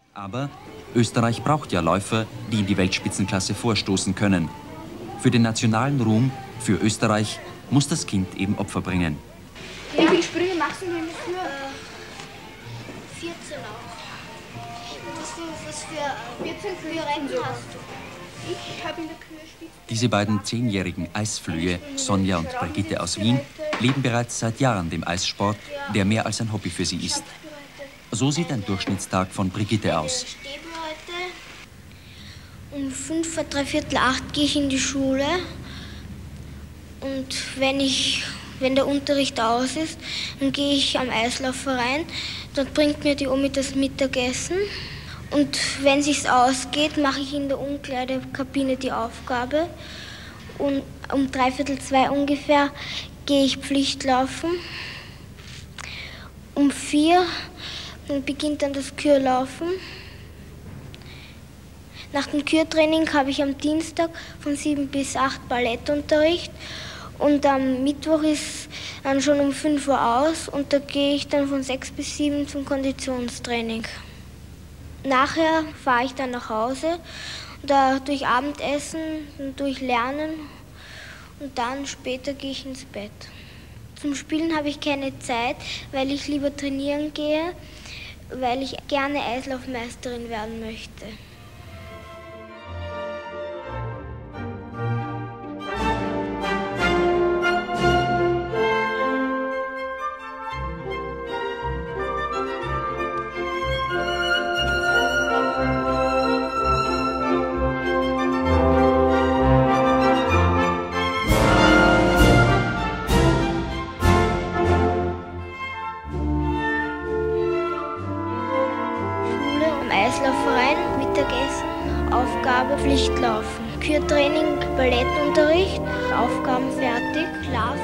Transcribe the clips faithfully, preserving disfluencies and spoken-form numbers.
Aber Österreich braucht ja Läufer, die in die Weltspitzenklasse vorstoßen können. Für den nationalen Ruhm, für Österreich, muss das Kind eben Opfer bringen. Wie viele Sprünge machst du denn für? Äh, vierzehn auch. Was für, was für vierzehn Kühe hast du? Ich habe in der Kühe Spitze. Diese beiden zehnjährigen Eisflöhe, Sonja und Brigitte aus Wien, leben bereits seit Jahren dem Eissport, der mehr als ein Hobby für sie ist. So sieht ein Durchschnittstag von Brigitte aus. Um fünf vor dreiviertel acht gehe ich in die Schule. Und wenn, ich, wenn der Unterricht aus ist, dann gehe ich am Eislaufverein. Dort bringt mir die Omi das Mittagessen. Und wenn es sich ausgeht, mache ich in der Umkleidekabine die Aufgabe. Und um dreiviertel zwei ungefähr gehe ich Pflichtlaufen. Um vier dann beginnt dann das Kürlaufen. Nach dem Kürtraining habe ich am Dienstag von sieben bis acht Ballettunterricht. Und am Mittwoch ist dann schon um fünf Uhr aus und da gehe ich dann von sechs bis sieben zum Konditionstraining. Nachher fahre ich dann nach Hause, da durch Abendessen, durch Lernen und dann später gehe ich ins Bett. Zum Spielen habe ich keine Zeit, weil ich lieber trainieren gehe, weil ich gerne Eislaufmeisterin werden möchte. Eislaufverein, Mittagessen, Aufgabe, Pflichtlaufen, Kürtraining, Ballettunterricht, Aufgaben fertig, schlafen.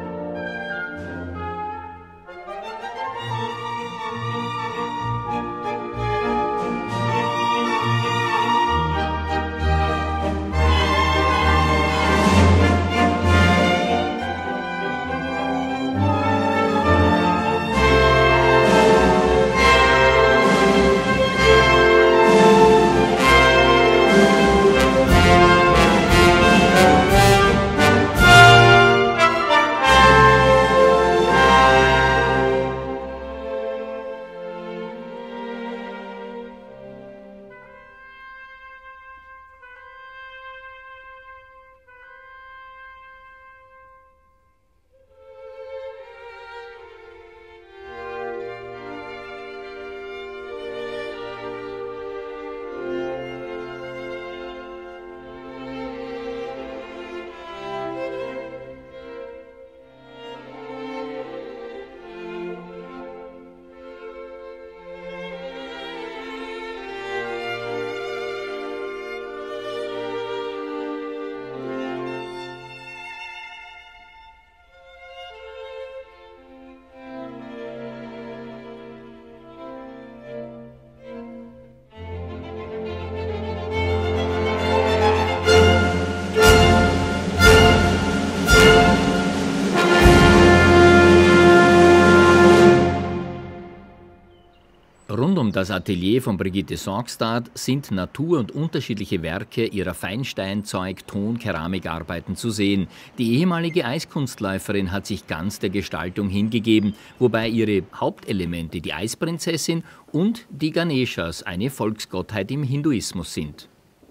Rund um das Atelier von Brigitte Saugstad sind Natur- und unterschiedliche Werke ihrer Feinsteinzeug-, Ton-, Keramikarbeiten zu sehen. Die ehemalige Eiskunstläuferin hat sich ganz der Gestaltung hingegeben, wobei ihre Hauptelemente die Eisprinzessin und die Ganeshas, eine Volksgottheit im Hinduismus, sind.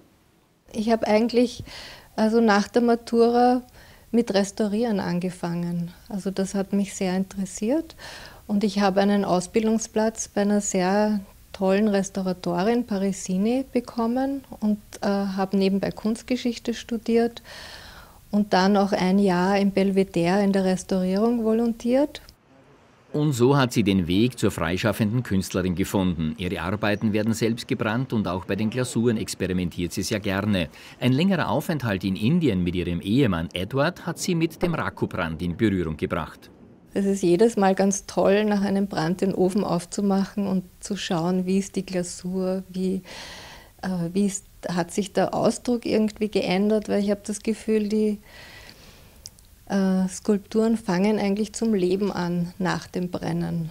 Ich habe eigentlich also nach der Matura mit Restaurieren angefangen. Also das hat mich sehr interessiert. Und ich habe einen Ausbildungsplatz bei einer sehr tollen Restauratorin, Parisini, bekommen und äh, habe nebenbei Kunstgeschichte studiert und dann auch ein Jahr im Belvedere in der Restaurierung volontiert. Und so hat sie den Weg zur freischaffenden Künstlerin gefunden. Ihre Arbeiten werden selbst gebrannt und auch bei den Glasuren experimentiert sie sehr gerne. Ein längerer Aufenthalt in Indien mit ihrem Ehemann Edward hat sie mit dem Rakubrand in Berührung gebracht. Es ist jedes Mal ganz toll, nach einem Brand den Ofen aufzumachen und zu schauen, wie ist die Glasur, wie, äh, wie ist, hat sich der Ausdruck irgendwie geändert, weil ich habe das Gefühl, die äh, Skulpturen fangen eigentlich zum Leben an nach dem Brennen.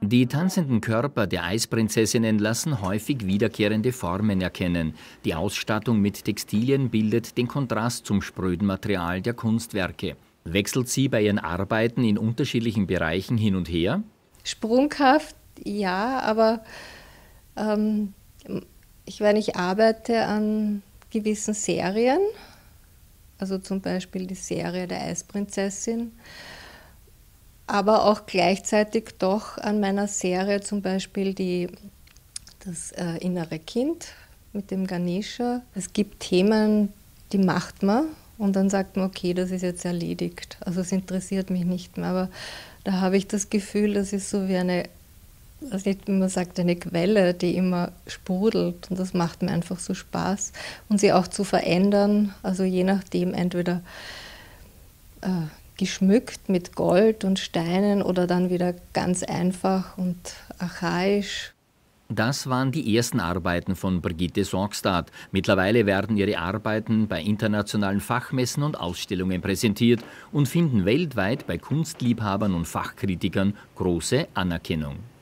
Die tanzenden Körper der Eisprinzessinnen lassen häufig wiederkehrende Formen erkennen. Die Ausstattung mit Textilien bildet den Kontrast zum spröden Material der Kunstwerke. Wechselt sie bei ihren Arbeiten in unterschiedlichen Bereichen hin und her? Sprunghaft, ja, aber ähm, ich meine, ich arbeite an gewissen Serien, also zum Beispiel die Serie der Eisprinzessin, aber auch gleichzeitig doch an meiner Serie zum Beispiel die, das äh, innere Kind mit dem Ganesha. Es gibt Themen, die macht man und dann sagt man, okay, das ist jetzt erledigt. Also es interessiert mich nicht mehr, aber da habe ich das Gefühl, das ist so wie eine, also wie man sagt, eine Quelle, die immer sprudelt und das macht mir einfach so Spaß. Und sie auch zu verändern, also je nachdem entweder äh, geschmückt mit Gold und Steinen oder dann wieder ganz einfach und archaisch. Das waren die ersten Arbeiten von Brigitte Saugstad. Mittlerweile werden ihre Arbeiten bei internationalen Fachmessen und Ausstellungen präsentiert und finden weltweit bei Kunstliebhabern und Fachkritikern große Anerkennung.